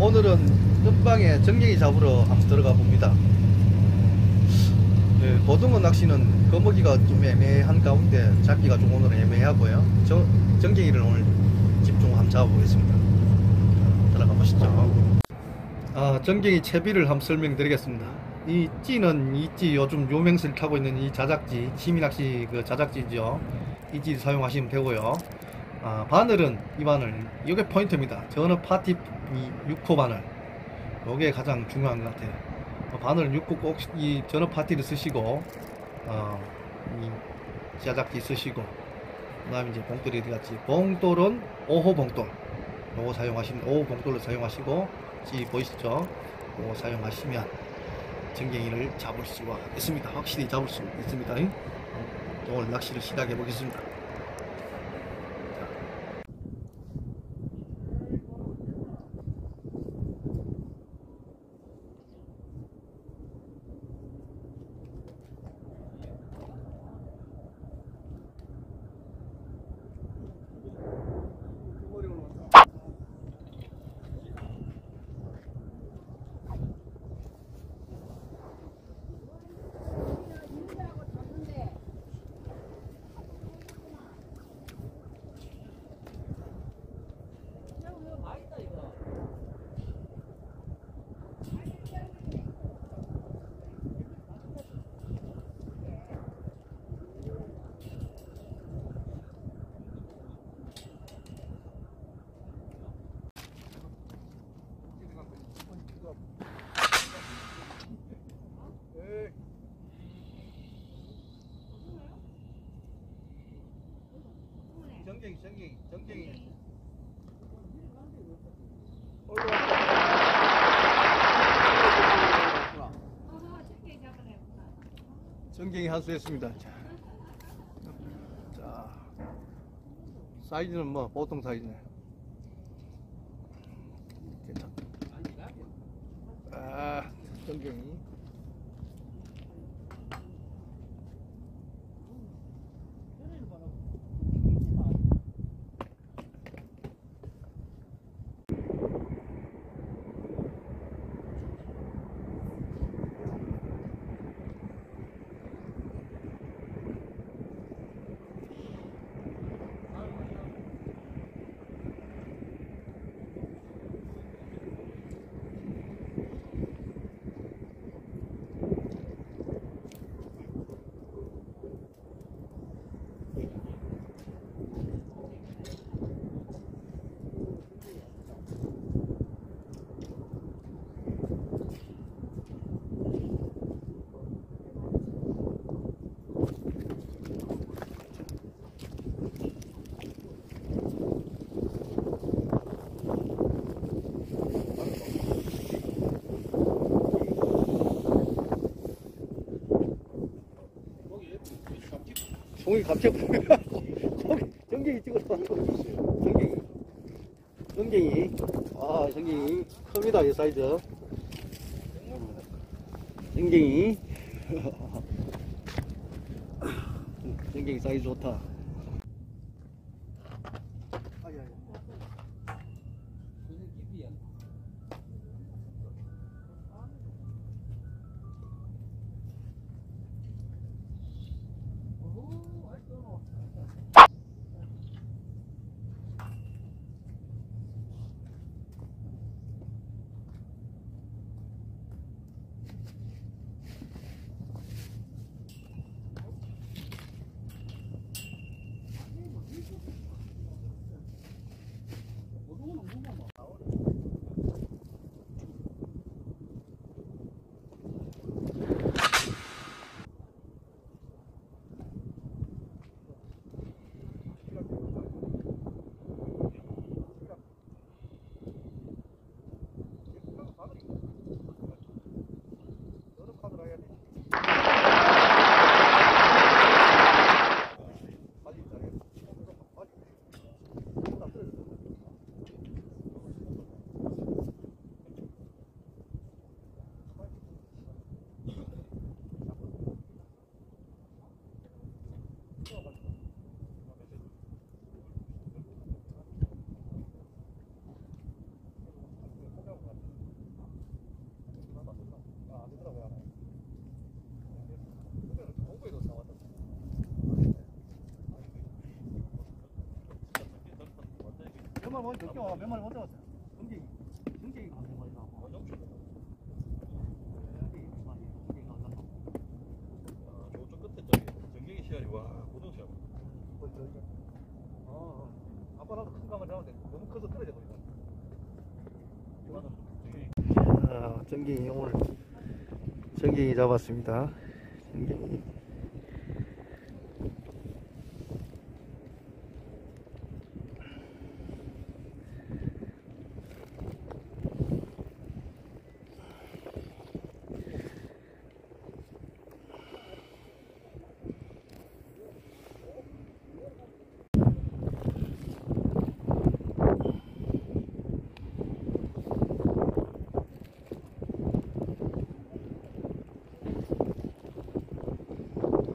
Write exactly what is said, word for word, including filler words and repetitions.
오늘은 끝방에 전갱이 잡으러 한번 들어가 봅니다. 네, 고등어 낚시는 거머기가 좀 애매한 가운데 잡기가 좀 오늘은 애매하고요. 저, 전갱이를 오늘 집중 한번 잡아보겠습니다. 들어가 보시죠. 아, 전갱이 채비를 한번 설명드리겠습니다. 이 찌는 이 찌 요즘 요맹스를 타고 있는 이 자작지, 취미낚시 그 자작지죠. 이 찌 사용하시면 되고요. 아, 바늘은 이 바늘, 이게 포인트입니다. 전어 파티 육 호 바늘, 요게 가장 중요한 것 같아요. 어, 바늘 육 호 꼭 이 전어 파티를 쓰시고, 어, 이 자작지 쓰시고, 그 다음에 이제 봉돌이 어디갔지? 봉돌은 오 호 봉돌, 요거 사용하시면, 오 호 봉돌을 사용하시고, 찌 보이시죠? 요거 사용하시면 전갱이를 잡을 수가 있습니다. 확실히 잡을 수 있습니다. 오늘 낚시를 시작해 보겠습니다. 전갱이, 전갱이, 전갱이. 전갱이 한수했습니다. 자, 자, 사이즈는 뭐 보통 사이즈네. 괜찮다. 아, 전갱이. 종이 갑자기 전갱이 찍어서 전갱이 전갱이 아 전갱이 큽니다. 이 사이즈 전갱이 전갱이 사이즈 좋다. 오늘 늦게 와. 몇 마리 못 잡았어요. 전갱이. 전갱이가 한 마리 나고. 전갱이 두 마리. 전갱이가 안 나고. 아, 저쪽 끝에 저기 전갱이 씨알이 와 고등 씨알. 어, 저기. 어, 어. 아빠라도 큰 감을 잡았는데 너무 커서 떨어져 버리다. 자, 전갱이 오늘 전갱이 잡았습니다. 전갱이.